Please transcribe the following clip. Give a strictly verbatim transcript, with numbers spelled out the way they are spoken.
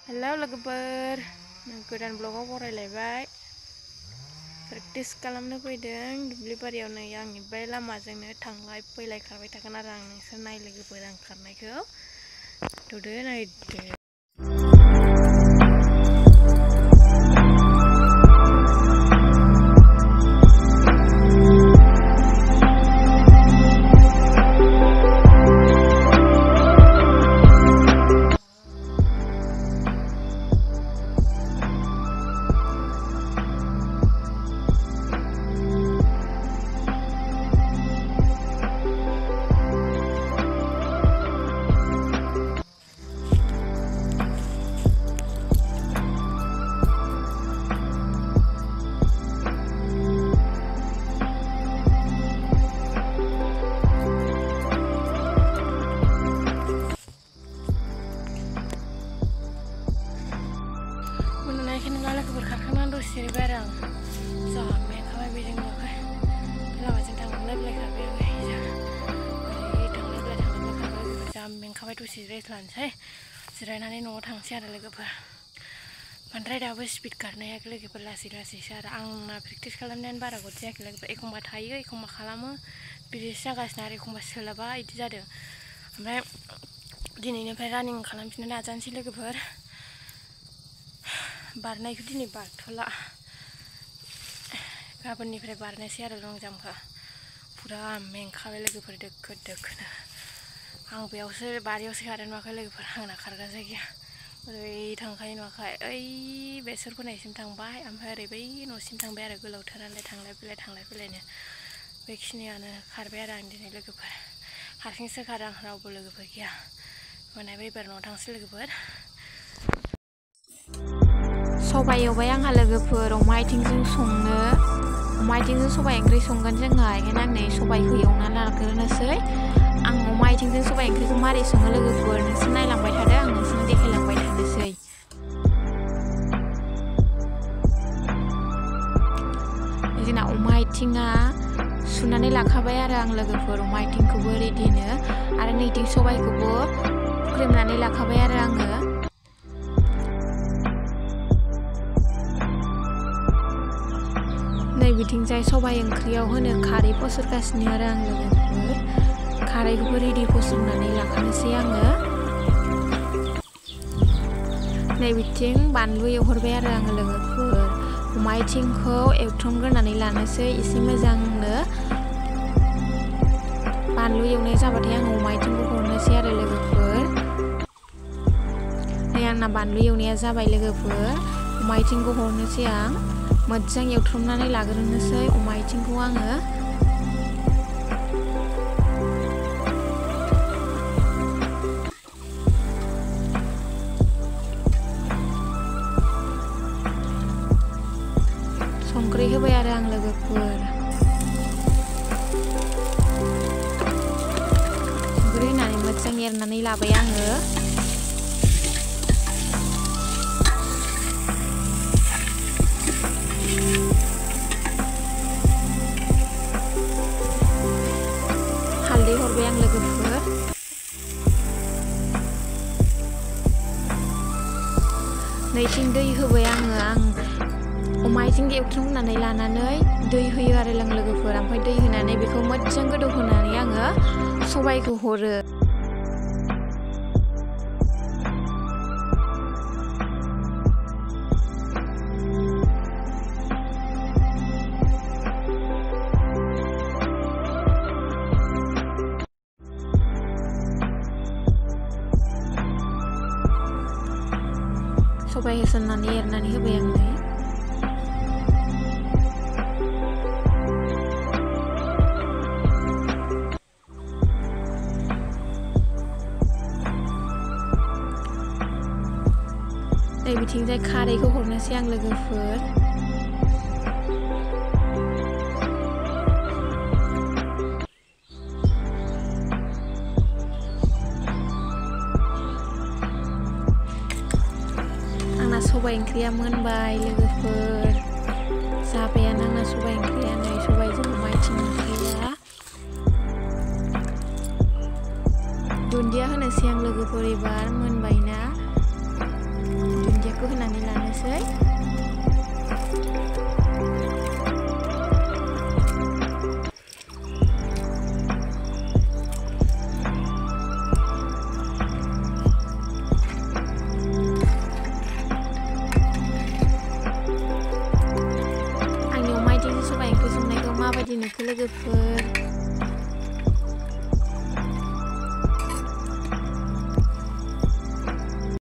hello लोगोफोर गोदान ब्लगाव बरायलायबाय practice खालामनो फैदों दुब्लि बारियाव नै आंनि बे लामाजोंनो थांलाय फैलाय खारबाय थागोन आरो आं नोंसोर नाय लोगोफोर आं खारनायखौ थुदो नायदो लोगोफोर खारखांनानै दसे जिरायबाय आरो आं जा मेंखाबाय बेजों नुवाखै लामाजों थांलाय फैलाय खारबाय आङो थांलाय फैलाय थांलाय फैलाय खारबाय लोगोफोर जा मेंखाबाय दसे जिरायस्लानोसै जिरायनानै न'आव थांसै आरो लोगोफोर बांद्राय दाबो स्पिड खारनाया लोगोफोर लासै लासैसो आरो आंना प्रेक्टिस खालामनायानो बारा गद जायाखै लोगोफोर एखमबा थायो एखमबा खालामो बिदिसो जागासिनो आरो एखमबा सोलाबा बिदि जादों ओमफ्राय दिनैनिफ्राय रानिं खालामफिननो नाजानोसै लोगोफोर बारनायखौ दिनै बारथ'ला गाबोननिफ्राय बारनोसै आरो लं जाम्पखौ फुरा मेंखाबाय लोगोफोर दोखो दोखोनो आं बेयावसो बारियावसो खारो नुवाखै लोगोफोर आंना खारग्रा जायगाया ओरै थांखायो नुवाखै ओइ बेसर फोनायसिम थांबाय ओमफ्राय ओरै बै न'सिम थांबाय आरो गोलावथारालाय थांलाय फैलाय थांलाय फैलायनो बेखिनियानो खारबाय आरो आं दिनै लोगोफोर हारसिंसो खारो आं रावबो लोगोफोर गैया मोनाबाय एबार न'आव थांसै लोगोफोर सबाइ एवबाय आंहा लोगोफोर अमा आथिंजों संनो अमा आथिंजों सबाइ ओंख्रि संगोन जोंहा ओंखायनो आं नै सबाइखौ एवना लाग्रोनोसै आं अमा आथिंजों सबाइ ओंख्रिखौ मारै सङो लोगोफोर नोंसोर नायलांबाय थादो आं नोंसोरनो देखायलांबाय थानोसै जोंना अमा आथिङा सुनानै लाखाबाय आरो आं लोगोफोर अमा आथिंखौबो रेडिनो आरो नैथिं सबाइखौबो हुख्रेमनानै लाखाबाय आरो आङो नै बिथिंजाय सबाइ ओंख्रियाव होनो खारै फसरगासिनो आरो आं लोगोफोर खारैखौबो रेडि फसरनानै लाखानोसै आङो नै बिथिं बानलु एवहरबाय आरो आङो लोगोफोर अमा आथिंखौ एवथ्रमग्रोनानै लानोसै एसे मोजांनो बानलु एवनाय जाबाथाय आङो अमा आथिंखौ हरनोसै आरो लोगोफोर नै आंना बानलु एवनाया जाबाय लोगोफोर अमा आथिंखौ हरनोसै आं मोजां एवथ्रमनानै लाग्रोनोसै अमा आथिंखौ आङो संख्रि होबाय आरो आं लोगोफोर संख्रि होनानै मोजां एरनानै लाबाय आङो हालदै हरबाय आं लोगोफोर नैथिं दै होबाय आङो आं अमा आथिं एवथ्रमनानै लानानै दै होयो आरो लों लोगोफोर ओमफ्राय दै होनानै बेखौ मोजां गोदौ होनानै आङो सबाइखौ हरो सबाइ होसननानै एरनानै होबाय आं नै नै बिथिंजाय खारैखौ हरनोसै आं लोगोफोर आंना सबाइ ओंख्रिया मोनबाय लोगोफोर जाबायानो आंना सबाइ ओंख्रिया नै सबाइजों अमा आथिं ओंख्रिया दुन्दिया होनोसै आं लोगोफोर एबार मोनबायना माबायदि नुखो लोगोफोर